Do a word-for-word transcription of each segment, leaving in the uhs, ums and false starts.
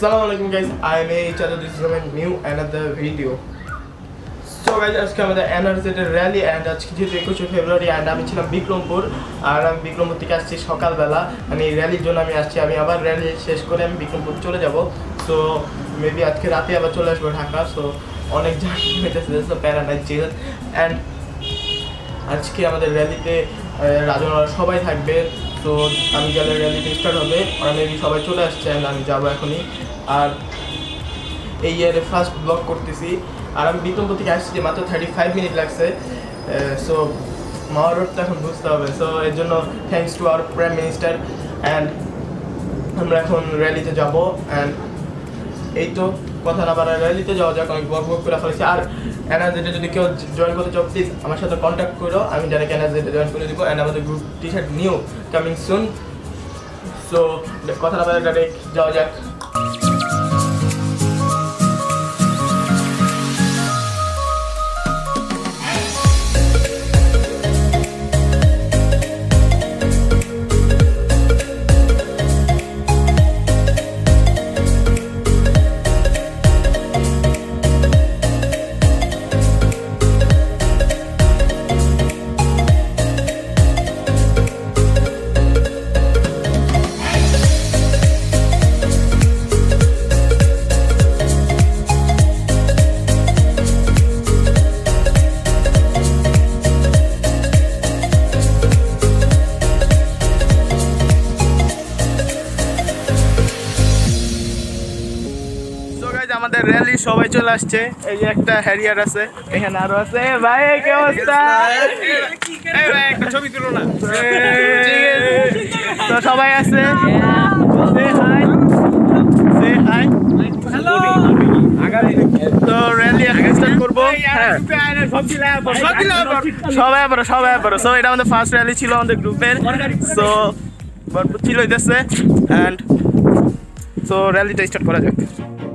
Assalamualaikum guys, I am A Chalo. This is my new another video. So guys, আজকে আমাদের এনার্জেটের rally and আজকে যেহেতু একুশে ফেব্রুয়ারি and আমি ছিলাম বিক্রমপুর আর আমি বিক্রমপুর থেকে আসছি সকালবেলা মানে এই র্যালির জন্য আমি আসছি আমি আবার র্যালি শেষ করে আমি বিক্রমপুর চলে যাব সো মেবি আজকে রাতে আবার চলে আসবো ঢাকা সো অনেক জার্নি হইতেছে সো প্যারাডাইজ চিল এন্ড আজকে আমাদের র্যালিতে রাজনরা সবাই থাকবে তো আমি গেলে র্যালিতে স্টার্ট হবে আর মেবি সবাই চলে আসছে এন্ড আমি যাবো এখনই আর এই ইয়ারে ফার্স্ট ব্লগ করতেছি আর আমি বিক্রমপুর থেকে আসছি মাত্র থার্টি ফাইভ মিনিট লাগছে সো মাওয়া রোড তো এখন বুঝতে হবে সো এর জন্য thanks to our prime minister and আমরা এখন র্যালিতে যাবো অ্যান্ড এই তো কথা না বাড়ায় র্যালিতে যাওয়া যাক অনেক বড় বড় করে ফেলেছি আর এনার্জেটে যদি কেউ জয়েন করতে চাও প্লিজ আমার সাথে কন্ট্যাক্ট করো আমি ডাইরেক্ট এনার্জেটে জয়েন করে দিব অ্যান্ড আমাদের group T shirt new coming soon so কথা না বাড়ায় ডাইরেক্ট যাওয়া যাক আমাদের র্যালি সবাই চলে আসছে এই যে একটা হ্যারিয়ার আছে এখানে আরো আছে ভাই কি অবস্থা এই ভাই একটা ছবি তুলো না তো সবাই আছে say hi say hi hello তো র্যালি এখন স্টার্ট করব হ্যাঁ সব দিলা সব দিলা সবাই আবার সবাই আবার সো এটা আমাদের ফার্স্ট র্যালি ছিল আমাদের গ্রুপের সো ভরপুর ছিল হইতেছে এন্ড সো র্যালিটা স্টার্ট করা যাক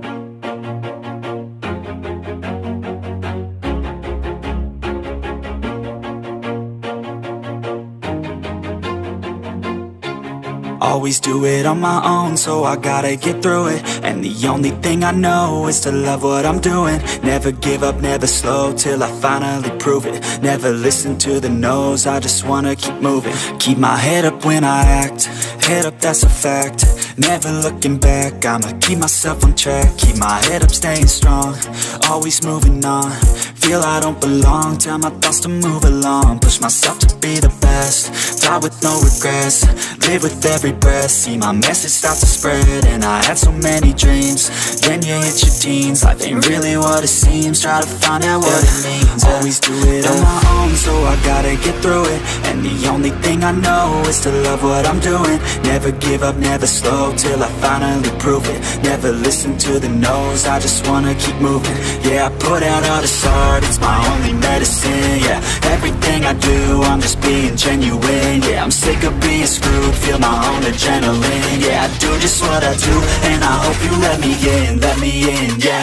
Always do it on my own, so I gotta get through it. And the only thing I know is to love what I'm doing. Never give up, never slow, till I finally prove it. Never listen to the no's, I just wanna keep moving. Keep my head up when I act, head up that's a fact. Never looking back, I'ma keep myself on track. Keep my head up, staying strong, always moving on. Feel I don't belong, tell my thoughts to move along. Push myself to be the best, die with no regrets. Live with every breath, see my message start to spread. And I had so many dreams, then you hit your teens. Life ain't really what it seems, try to find out what it means. Always do it on my own, so I gotta get through it. And the only thing I know is to love what I'm doing. Never give up, never slow, till I finally prove it. Never listen to the no's, I just wanna keep moving. Yeah, I put out all this art, it's my only medicine. Yeah, everything I do, I'm just being genuine. Yeah, I'm sick of being screwed, feel my own adrenaline. Yeah, I do just what I do, and I hope you let me in, let me in, yeah.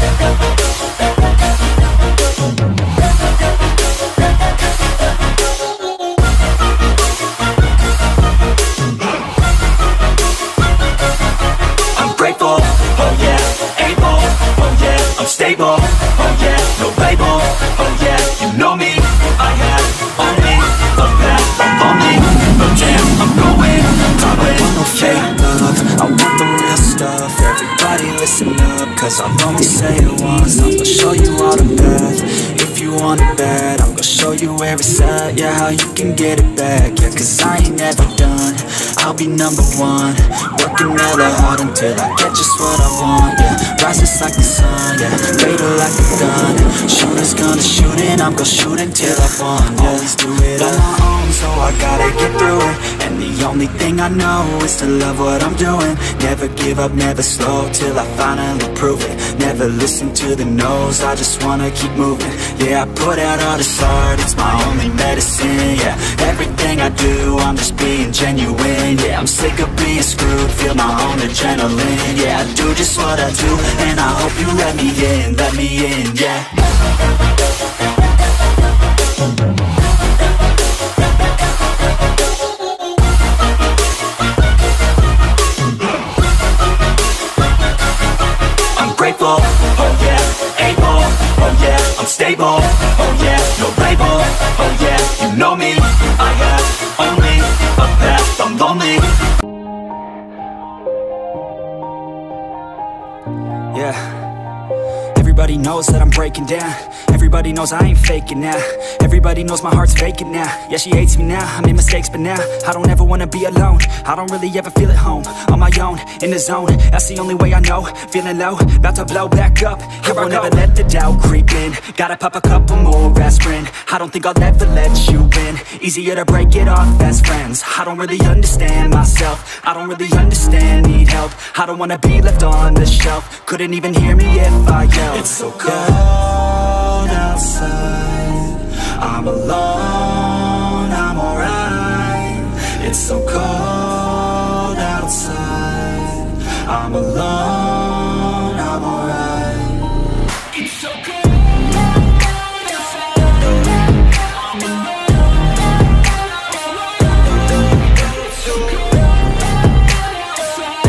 I'm grateful, oh yeah, able, oh yeah, I'm stable, oh yeah, no label, oh yeah, you know me, I have only a path, I'm only, but damn, I'm going, I want no fake love, I want the real stuff. Everybody listen up, cause I'll only say it once. I'm gonna show you all the path, if you want it bad. I'm gonna show you where it's at, yeah, how you can get it back. Yeah, cause I ain't never done, I'll be number one. Working hella hard until I get just what I want. Yeah, rises like the sun, yeah, fatal like a gun. Shooters gonna shoot and I'm gonna shoot until I won. Yeah. Always do it on my own, so I gotta get through it. And the only thing I know is to love what I'm doing. Never give up, never slow, till I finally prove it. Never listen to the no's, I just wanna keep moving. Yeah, I put out all this art, it's my only medicine. Yeah, everything I do, I'm just being genuine. Yeah, I'm sick of being screwed, feel my own adrenaline. Yeah, I do just what I do, and I hope you let me in, let me in, yeah. stable. Oh yeah, no label. Oh yeah, you know me. I have only a path, I'm lonely. Yeah. Everybody knows that I'm breaking down. Everybody knows I ain't faking now. Everybody knows my heart's vacant now. Yeah, she hates me now, I made mistakes but now I don't ever wanna be alone. I don't really ever feel at home. On my own, in the zone, that's the only way I know. Feeling low, about to blow back up. I won't ever let the doubt creep in. Gotta pop a couple more aspirin. I don't think I'll ever let you in. Easier to break it off best friends. I don't really understand myself. I don't really understand, need help. I don't wanna be left on the shelf. Couldn't even hear me if I yelled. It's so cold outside, I'm alone, I'm alright. It's so cold outside, I'm alone, I'm alright. It's so cold outside, I'm alone, it's so cold outside,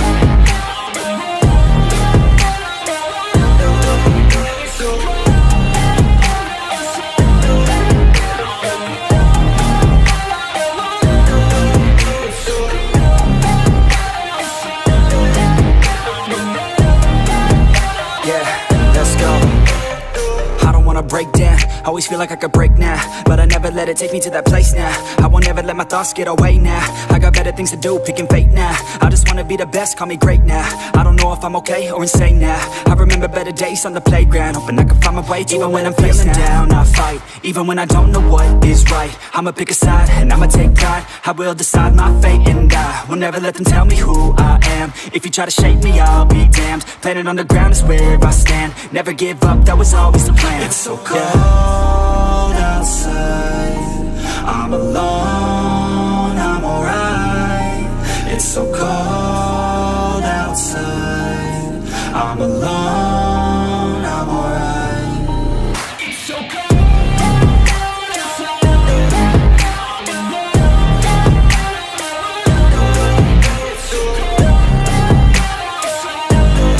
break down, always feel like I could break now, but I never let it take me to that place now. I won't ever let my thoughts get away now. I got better things to do, picking fate now. I just wanna be the best, call me great now. I don't know if I'm okay or insane now. I remember better days on the playground, hoping I can find my way. Even when I'm feeling down, I fight. Even when I don't know what is right, I'ma pick a side and I'ma take pride. I will decide my fate and I will never let them tell me who I am. If you try to shake me, I'll be damned. Planet on the ground is where I stand. Never give up, that was always the plan. It's so cold outside, I'm alone, I'm alright. It's so cold outside, I'm alone, I'm alright. It's so cold outside, I'm alone, it's so cold outside,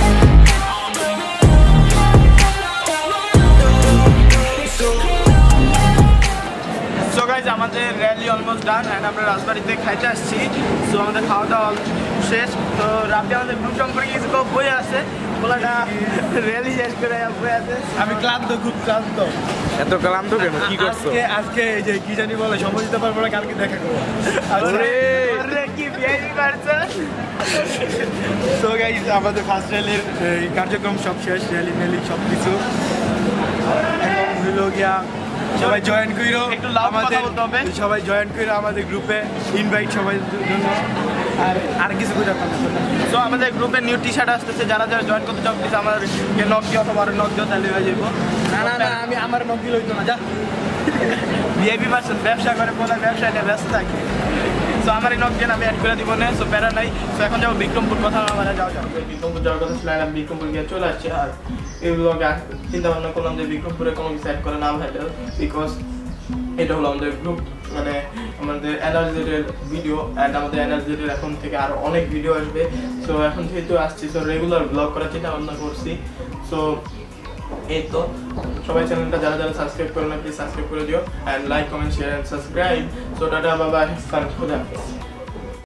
So guys, আমাদের rally almost done and আমরা রাজবাড়িতে খাইতে আসছি। So আমাদের খাওয়া দাওয়া শেষ। তো রাতে আমাদের গ্রুপ সম্পর্কে কিছু বই আছে, বলাটা র্যালি শেষ করে বই আছে। আমি ক্লান্ত, খুব ক্লান্ত। এত ক্লান্ত কেন, কি করছো? আজকে আজকে এই যে কি জানি বলে সময় দিতে পারবো না, কালকে দেখা করবো। আরে আরে কি বিয়ারি করছে। সো গাইস, আমাদের ফার্স্ট র্যালির কার্যক্রম সব শেষ, র্যালি র্যালি সব কিছু এখন হইল গিয়া। সবাই জয়েন কইরো, একটু লাভ কথা বলতে হবে। সবাই জয়েন কইরো আমাদের গ্রুপে, ইনভাইট সবাই জন্য। আর আর কিছু কইরা পাবো। সো আমাদের গ্রুপে নিউ টি শার্ট আসতেছে, যারা যারা জয়েন করতে চাও প্লিজ আমাদের কে নক দিও অথবা নক দিও, তাহলে হয়ে যাবো। না না না, আমি আমার নক দিলে হইতো না, যা। ভিআইপি পারসন ব্যবসা করে, বলে ব্যবসা নিয়ে ব্যস্ত থাকে। সো আমার এই নক দিয়ে আমি অ্যাড করে দিব না, সো প্যারা নাই। সো এখন যাবো বিক্রমপুর, কথা আমরা যাওয়া যাবে। বিক্রমপুর যাওয়ার কথা ছিল, আমি বিক্রমপুর গিয়ে চলে আসছি। আর এই ব্লগে চিন্তা ভাবনা করলাম যে বিক্রমপুরে কোনো কিছু অ্যাড করে না ভাইটাল, বিকজ এটা হলো আমাদের গ্রুপ, মানে আমাদের এনার্জিটের ভিডিও অ্যান্ড আমাদের এনার্জিটের এখন থেকে আরও অনেক ভিডিও আসবে। সো এখন যেহেতু আসছি, সো রেগুলার ব্লগ করার চিন্তা ভাবনা করছি। সো এই তো সবাই চ্যানেলটা যারা যারা সাবস্ক্রাইব করে না প্লিজ সাবস্ক্রাইব করে দিও, and like comment share and subscribe. So tata, bye bye, খোদা হাফেজ।